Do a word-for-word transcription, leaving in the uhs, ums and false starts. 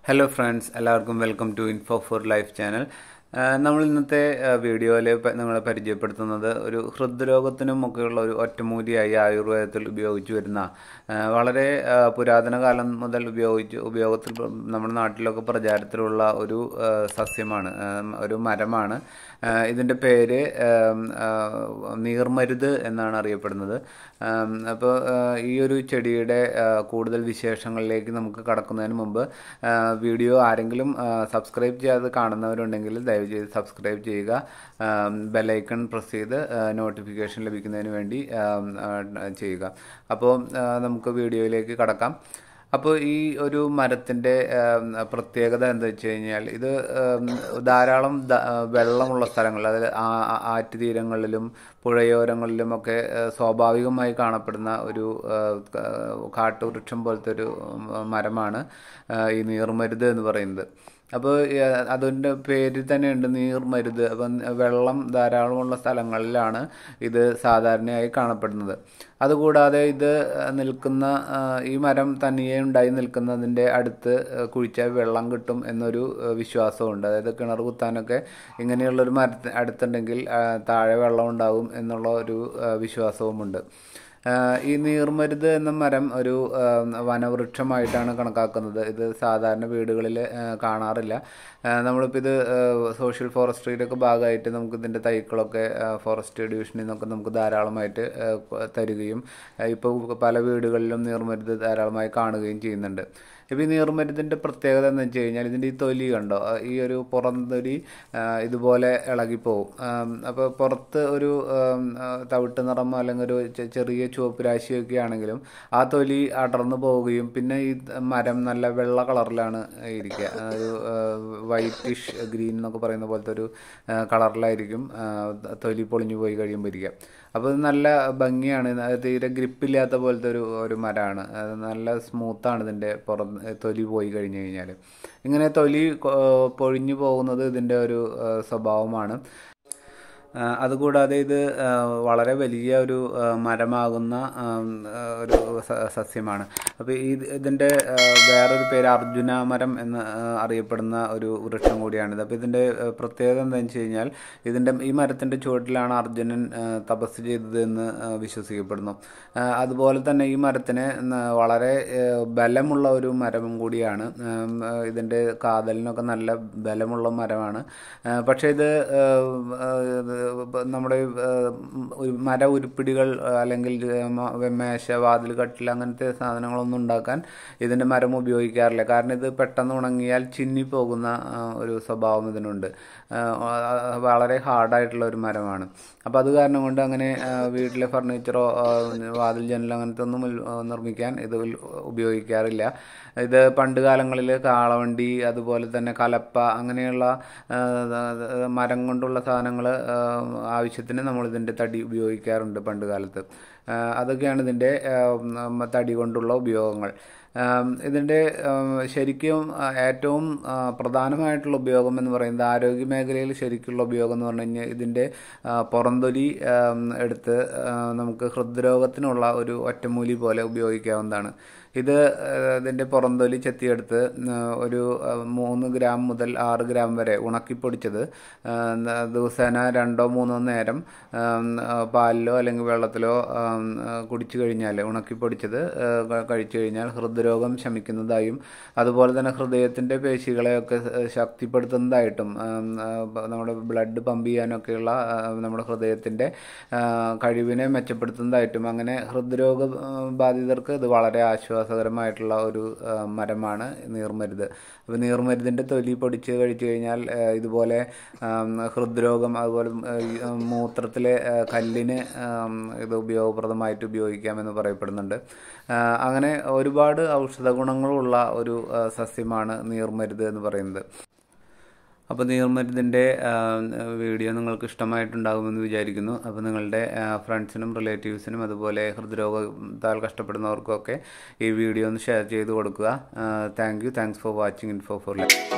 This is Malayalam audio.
ഹലോ ഫ്രണ്ട്സ്, എല്ലാവർക്കും welcome to info for life channel. നമ്മൾ ഇന്നത്തെ വീഡിയോയിൽ നിങ്ങളെ പരിചയപ്പെടുത്തുന്നത് ഒരു ഹൃദ്രോഗത്തിനും ഒക്കെയുള്ള ഒരു ഒറ്റമൂലിയായി ആയുർവേദത്തിൽ ഉപയോഗിച്ചു വരുന്ന വളരെ പുരാതന കാലം മുതൽ ഉപയോഗിച്ച് ഉപയോഗത്തിൽ നമ്മുടെ നാട്ടിലൊക്കെ പ്രചാരത്തിലുള്ള ഒരു സസ്യമാണ്, ഒരു മരമാണ്. ഇതിൻ്റെ പേര് നീർമരുത് എന്നാണ് അറിയപ്പെടുന്നത്. അപ്പോൾ ഈ ഒരു ചെടിയുടെ കൂടുതൽ വിശേഷങ്ങളിലേക്ക് നമുക്ക് കടക്കുന്നതിന് മുമ്പ് വീഡിയോ ആരെങ്കിലും സബ്സ്ക്രൈബ് ചെയ്യാതെ കാണുന്നവരുണ്ടെങ്കിൽ ദയവ് ചെയ്ത് സബ്സ്ക്രൈബ് ചെയ്യുക, ബെല്ലൈക്കൺ പ്രസ് ചെയ്ത് നോട്ടിഫിക്കേഷൻ ലഭിക്കുന്നതിന് വേണ്ടി ചെയ്യുക. അപ്പോൾ നമുക്ക് വീഡിയോയിലേക്ക് കടക്കാം. അപ്പോൾ ഈ ഒരു മരത്തിൻ്റെ പ്രത്യേകത എന്താ വെച്ച് കഴിഞ്ഞാൽ, ഇത് ധാരാളം വെള്ളമുള്ള സ്ഥലങ്ങളിൽ, അതായത് ആറ്റുതീരങ്ങളിലും പുഴയോരങ്ങളിലുമൊക്കെ സ്വാഭാവികമായി കാണപ്പെടുന്ന ഒരു കാട്ടുവൃക്ഷം പോലത്തെ ഒരു മരമാണ് ഈ നീർമരുത് എന്ന് പറയുന്നത്. അപ്പോൾ അതിൻ്റെ പേരിൽ തന്നെ ഉണ്ട് നീർമരുത്. അപ്പം വെള്ളം ധാരാളമുള്ള സ്ഥലങ്ങളിലാണ് ഇത് സാധാരണയായി കാണപ്പെടുന്നത്. അതുകൂടാതെ ഇത് നിൽക്കുന്ന ഈ മരം തനിയെ ഉണ്ടായി നിൽക്കുന്നതിൻ്റെ അടുത്ത് കുഴിച്ചാൽ വെള്ളം കിട്ടും എന്നൊരു വിശ്വാസമുണ്ട്. അതായത് കിണർ കുത്താനൊക്കെ ഇങ്ങനെയുള്ളൊരു മരത്തിന് അടുത്തുണ്ടെങ്കിൽ താഴെ വെള്ളം ഉണ്ടാകും എന്നുള്ള ഒരു വിശ്വാസവുമുണ്ട്. ഈ നീർമരുത് എന്ന മരം ഒരു വനവൃക്ഷമായിട്ടാണ് കണക്കാക്കുന്നത്. ഇത് സാധാരണ വീടുകളിൽ കാണാറില്ല. നമ്മളിപ്പോൾ ഇത് സോഷ്യൽ ഫോറസ്ട്രിയിലൊക്കെ ഭാഗമായിട്ട് നമുക്ക് ഇതിൻ്റെ തൈകളൊക്കെ ഫോറസ്റ്റ് ഡിവിഷനിൽ നിന്നൊക്കെ നമുക്ക് ധാരാളമായിട്ട് തരികയും ഇപ്പോൾ പല വീടുകളിലും നീർമരുത് ധാരാളമായി കാണുകയും ചെയ്യുന്നുണ്ട്. ഇപ്പോൾ ഈ നീർമരുതിൻ്റെ പ്രത്യേകത എന്ന് വെച്ച് കഴിഞ്ഞാൽ, ഇതിൻ്റെ ഈ തൊലി കണ്ടോ, ഈ ഒരു പുറംതൊലി ഇതുപോലെ ഇളകിപ്പോവും. അപ്പോൾ പുറത്ത് ഒരു തവിട്ട് നിറമോ അല്ലെങ്കിൽ ഒരു ചെറിയ ചുവപ്പ് രാശിയൊക്കെ ആണെങ്കിലും ആ തൊലി അടർന്നു പോവുകയും പിന്നെ ഈ മരം നല്ല വെള്ള കളറിലാണ് ഇരിക്കുക. ഒരു വൈറ്റിഷ് ഗ്രീൻ എന്നൊക്കെ പറയുന്ന പോലത്തെ ഒരു കളറിലായിരിക്കും തൊലി പൊളിഞ്ഞു പോയി കഴിയുമ്പോൾ ഇരിക്കുക. അപ്പോൾ ഇത് നല്ല ഭംഗിയാണ്. തീരെ ഗ്രിപ്പില്ലാത്ത പോലത്തെ ഒരു ഒരു മരമാണ്. നല്ല സ്മൂത്താണ് ഇതിൻ്റെ പുറം തൊലി പോയി കഴിഞ്ഞ് കഴിഞ്ഞാൽ. ഇങ്ങനെ തൊലി പൊഴിഞ്ഞു പോകുന്നത് ഇതിൻ്റെ ഒരു സ്വഭാവമാണ്. അതുകൂടാതെ ഇത് വളരെ വലിയ ഒരു മരമാകുന്ന ഒരു സസ്യമാണ്. അപ്പോൾ ഈ ഇതിൻ്റെ വേറൊരു പേര് അർജുന മരം എന്ന് അറിയപ്പെടുന്ന ഒരു വൃക്ഷം കൂടിയാണിത്. അപ്പോൾ ഇതിൻ്റെ പ്രത്യേകത എന്താണെന്ന് വെച്ച് കഴിഞ്ഞാൽ, ഇതിൻ്റെ ഈ മരത്തിൻ്റെ ചുവട്ടിലാണ് അർജുനൻ തപസ് ചെയ്തത് എന്ന് വിശ്വസിക്കപ്പെടുന്നു. അതുപോലെ തന്നെ ഈ മരത്തിന് വളരെ ബലമുള്ള ഒരു മരം കൂടിയാണ്. ഇതിൻ്റെ കാതലിനൊക്കെ നല്ല ബലമുള്ള മരമാണ്. പക്ഷേ ഇത് നമ്മുടെ മര ഉരുപ്പിടികൾ അല്ലെങ്കിൽ മേശ, വാതിൽ, കട്ടിൽ അങ്ങനത്തെ സാധനങ്ങളൊന്നും ഉണ്ടാക്കാൻ ഇതിൻ്റെ മരം ഉപയോഗിക്കാറില്ല. കാരണം ഇത് പെട്ടെന്ന് ഉണങ്ങിയാൽ ചിന്നിപ്പോകുന്ന ഒരു സ്വഭാവം ഇതിനുണ്ട്. വളരെ ഹാർഡായിട്ടുള്ള ഒരു മരമാണ്. അപ്പോൾ അത് കാരണം കൊണ്ട് അങ്ങനെ വീട്ടിലെ ഫർണിച്ചറോ വാതിൽ, ജനൽ അങ്ങനത്തെ ഒന്നും നിർമ്മിക്കാൻ ഇത് ഉപയോഗിക്കാറില്ല. ഇത് പണ്ട് കാലങ്ങളിൽ കാളവണ്ടി, അതുപോലെ തന്നെ കലപ്പ, അങ്ങനെയുള്ള മരം കൊണ്ടുള്ള സാധനങ്ങൾ ആവശ്യത്തിന് നമ്മൾ ഇതിൻ്റെ തടി ഉപയോഗിക്കാറുണ്ട് പണ്ട് കാലത്ത്. അതൊക്കെയാണ് ഇതിൻ്റെ തടി കൊണ്ടുള്ള ഉപയോഗങ്ങൾ. ഇതിൻ്റെ ശരിക്കും ഏറ്റവും പ്രധാനമായിട്ടുള്ള ഉപയോഗം എന്ന് പറയുന്നത്, ആരോഗ്യ മേഖലയിൽ ശരിക്കുള്ള ഉപയോഗം എന്ന് പറഞ്ഞു കഴിഞ്ഞാൽ, ഇതിൻ്റെ പുറംതൊലി എടുത്ത് നമുക്ക് ഹൃദ്രോഗത്തിനുള്ള ഒരു ഒറ്റമൂലി പോലെ ഉപയോഗിക്കാവുന്നതാണ്. ഇത് ഇതിൻ്റെ പുറംതൊലി ചെത്തിയെടുത്ത് ഒരു മൂന്ന് ഗ്രാം മുതൽ ആറ് ഗ്രാം വരെ ഉണക്കിപ്പൊടിച്ചത് ദിവസേന രണ്ടോ മൂന്നോ നേരം പാലിലോ അല്ലെങ്കിൽ വെള്ളത്തിലോ കുടിച്ചു കഴിഞ്ഞാൽ, ഉണക്കിപ്പൊടിച്ചത് കഴിച്ചു കഴിഞ്ഞാൽ ഹൃദ്രോഗം ശമിക്കുന്നതായും അതുപോലെ തന്നെ ഹൃദയത്തിൻ്റെ പേശികളെയൊക്കെ ശക്തിപ്പെടുത്തുന്നതായിട്ടും നമ്മുടെ ബ്ലഡ് പമ്പ് ചെയ്യാനൊക്കെയുള്ള നമ്മുടെ ഹൃദയത്തിൻ്റെ കഴിവിനെ മെച്ചപ്പെടുത്തുന്നതായിട്ടും, അങ്ങനെ ഹൃദ്രോഗ ബാധിതർക്ക് ഇത് വളരെ ആശ്വാസകരമായിട്ടുള്ള ഒരു മരമാണ് നീർമരുത്. അപ്പോൾ നീർമരുതിൻ്റെ തൊലി പൊടിച്ച് കഴിച്ചു കഴിഞ്ഞാൽ ഇതുപോലെ ഹൃദ്രോഗം, അതുപോലെ മൂത്രത്തിലെ കല്ലിന് ഇത് ഉപയോഗപ്രദമായിട്ട് ഉപയോഗിക്കാമെന്ന് പറയപ്പെടുന്നുണ്ട്. അങ്ങനെ ഒരുപാട് ഔഷധ ഗുണങ്ങളുള്ള ഒരു സസ്യമാണ് നീർമരുത് എന്ന് പറയുന്നത്. അപ്പോൾ നീർമരുതിൻ്റെ വീഡിയോ നിങ്ങൾക്ക് ഇഷ്ടമായിട്ടുണ്ടാകുമെന്ന് വിചാരിക്കുന്നു. അപ്പോൾ നിങ്ങളുടെ ഫ്രണ്ട്സിനും റിലേറ്റീവ്സിനും അതുപോലെ ഹൃദ്രോഗത്താൽ കഷ്ടപ്പെടുന്നവർക്കൊക്കെ ഈ വീഡിയോ ഒന്ന് ഷെയർ ചെയ്ത് കൊടുക്കുക. Thank you thanks for watching info for life.